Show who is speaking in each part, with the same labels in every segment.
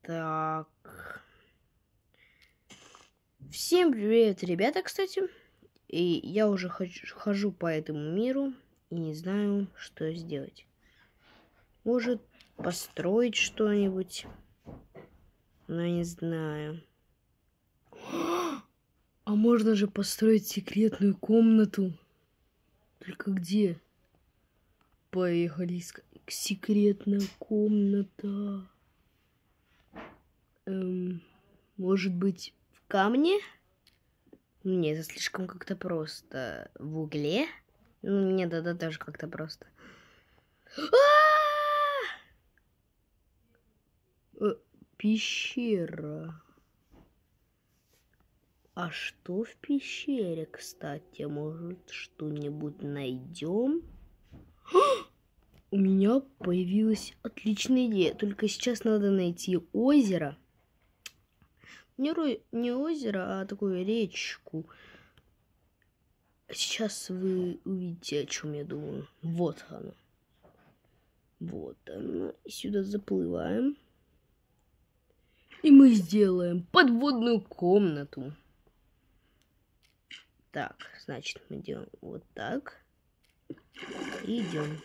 Speaker 1: Так. Всем привет, ребята, кстати. И я уже хожу по этому миру и не знаю, что сделать. Может, построить что-нибудь? Но не знаю. А можно же построить секретную комнату. Только где? Поехали искать. Секретная комната. Может быть, в камне? Нет, это слишком как-то просто. В угле? Ну, нет, это тоже как-то просто. Пещера. А что в пещере, кстати? Может, что-нибудь найдем? У меня появилась отличная идея. Только сейчас надо найти озеро. Не озеро, а такую речку. Сейчас вы увидите, о чем я думаю. Вот оно. Вот оно. Сюда заплываем. И мы сделаем подводную комнату. Так, значит, мы делаем вот так. И идем.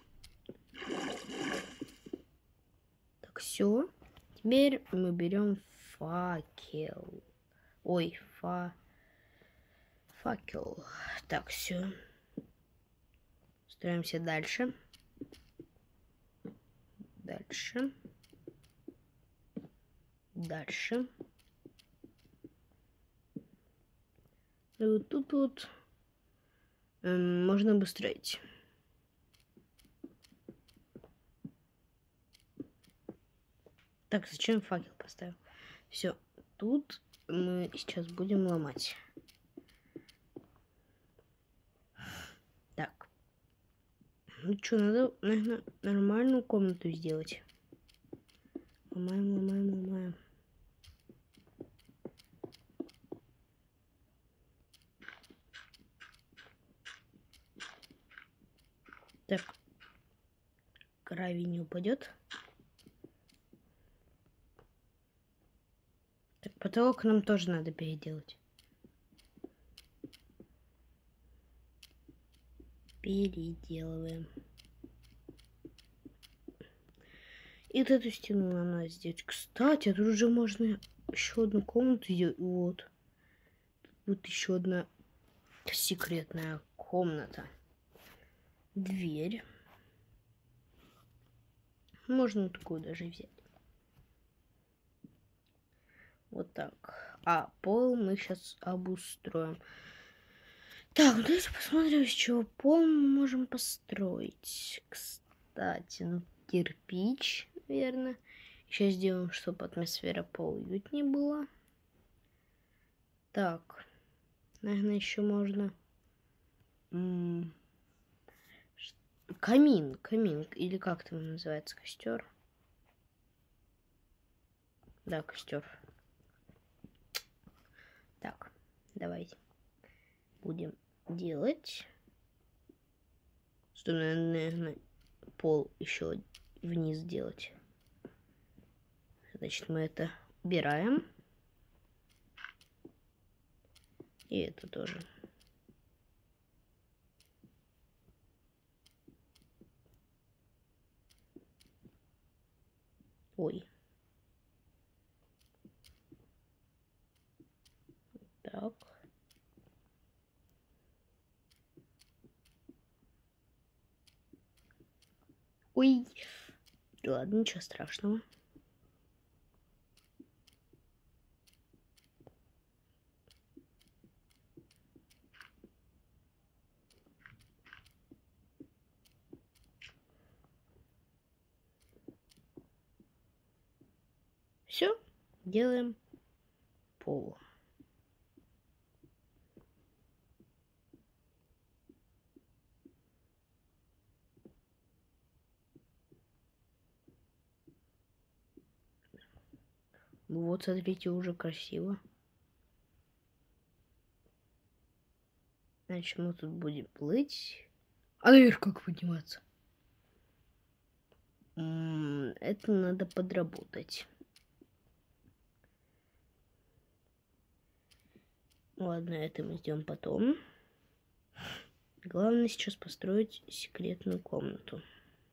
Speaker 1: Так, все. Теперь мы берем факел. Ой, факел. Так, все. Строимся дальше. Дальше. Дальше. И вот тут вот можно обустроить. Так, зачем факел поставил? Все, тут мы сейчас будем ломать. Так. Ну что, надо, наверное, нормальную комнату сделать. Ломаем, ломаем, ломаем. Так. Гравий не упадет. Так, потолок нам тоже надо переделать. Переделываем. И вот эту стену нам надо сделать. Кстати, тут уже можно еще одну комнату сделать. Вот. Вот еще одна секретная комната. Дверь. Можно такую даже взять. Вот так. А пол мы сейчас обустроим. Так, ну давайте посмотрим, с чего пол мы можем построить. Кстати, ну кирпич, верно. Сейчас сделаем, чтобы атмосфера поуютнее была. Так, наверное, еще можно... Камин. Или как там называется? Костер? Да, костер. Так, давайте будем делать. Что, наверное, пол еще вниз делать. Значит, мы это убираем. И это тоже. Ой. Так. Ой. Ладно, ничего страшного. Все, делаем пол. Вот, смотрите, уже красиво. Значит, мы тут будем плыть. А наверх как подниматься? Это надо подработать. Ладно, это мы сделаем потом. Главное сейчас построить секретную комнату.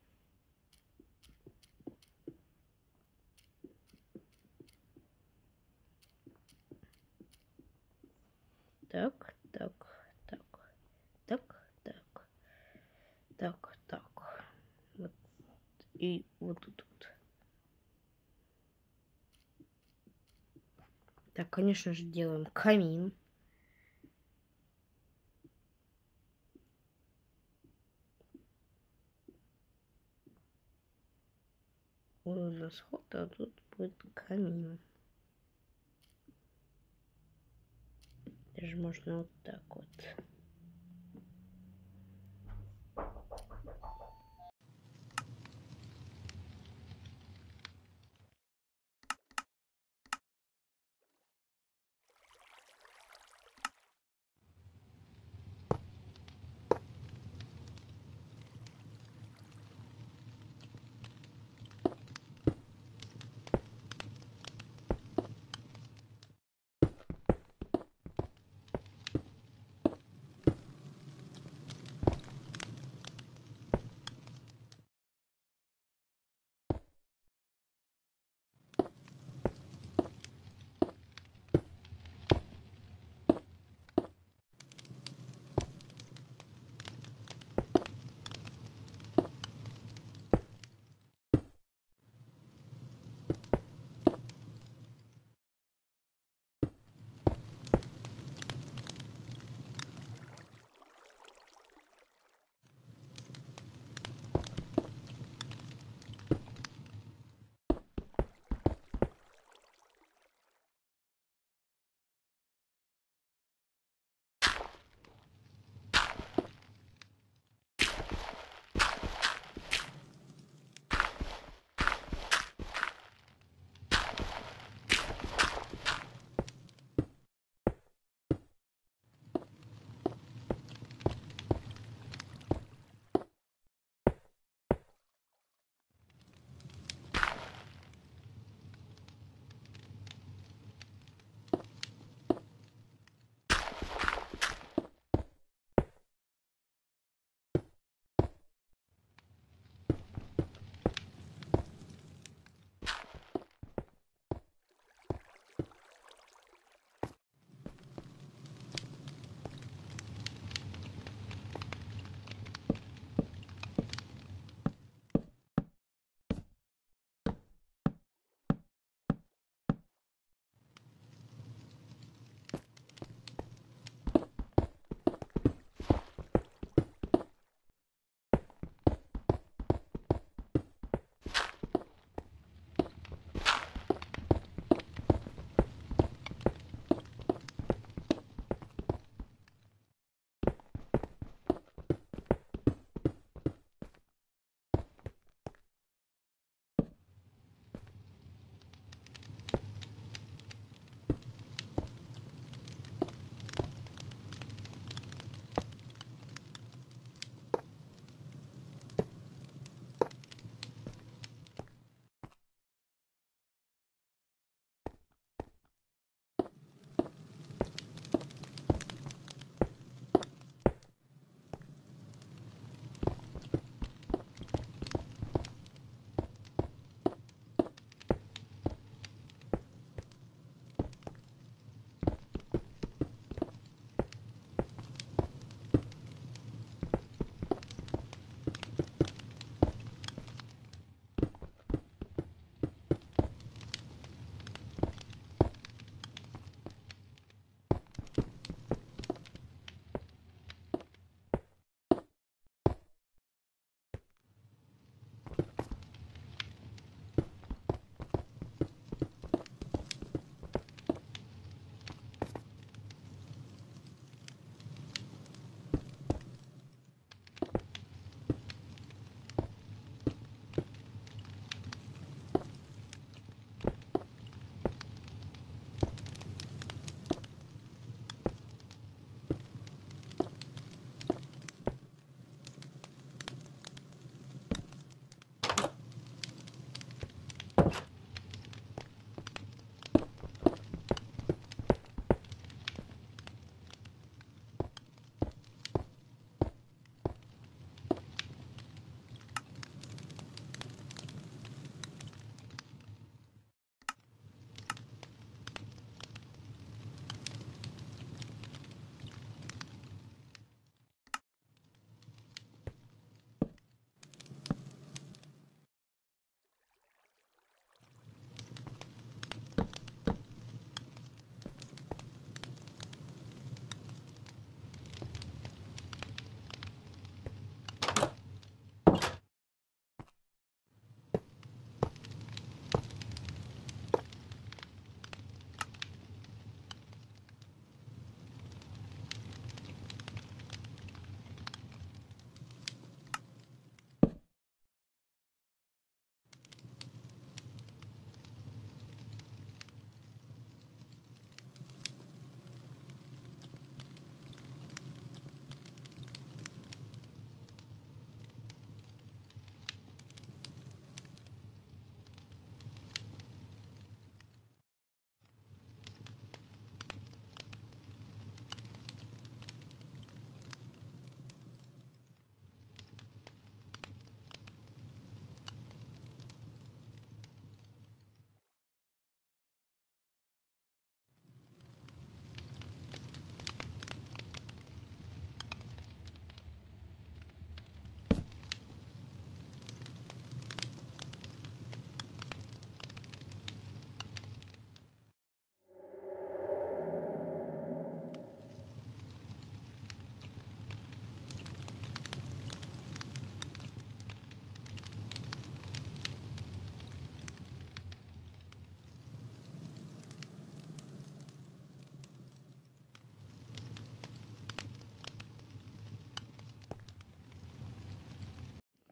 Speaker 1: Так, так, так, так, так, так, так. Вот. И вот тут вот. Так, конечно же, делаем камин. Вот у нас ход, а тут будет камин. Даже можно вот так вот.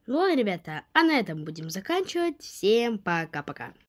Speaker 1: Ну ладно, ребята, а на этом будем заканчивать. Всем пока-пока.